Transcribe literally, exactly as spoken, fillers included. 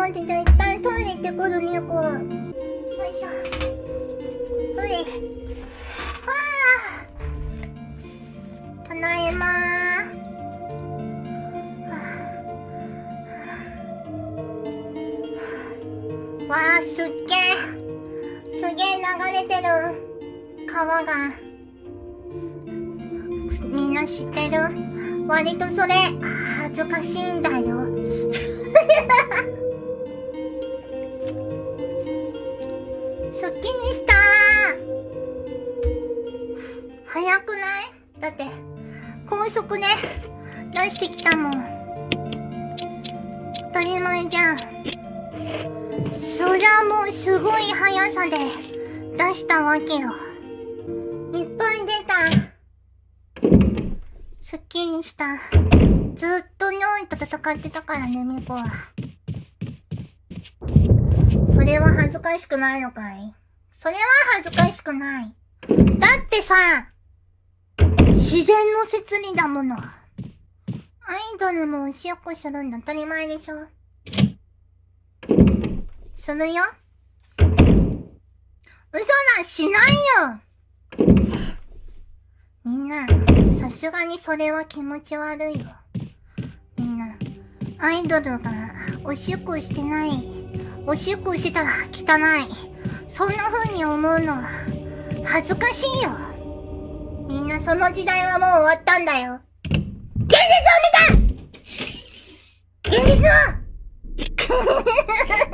待って、じゃあ一旦トイレ行ってくるね、こう。よいしょ。ほい。はぁ。ただいまー。わあ、すっげえ。すげえ流れてる。川が。みんな知ってる？割とそれ、恥ずかしいんだよ。すっきりしたー。早くない？だって、高速で出してきたもん。当たり前じゃん。そりゃもうすごい速さで出したわけよ。いっぱい出た。すっきりした。ずっと尿意と戦ってたからね、ミコは。それは恥ずかしくないのかい？それは恥ずかしくない。だってさ、自然の摂理だもの。アイドルもおしっこするんだ当たり前でしょ。するよ。嘘だ、しないよ。みんな、さすがにそれは気持ち悪いよ。みんな、アイドルがおしっこしてない、おしっこしてたら汚い、そんな風に思うのは恥ずかしいよ。みんなその時代はもう終わったんだよ。現実を見た！現実を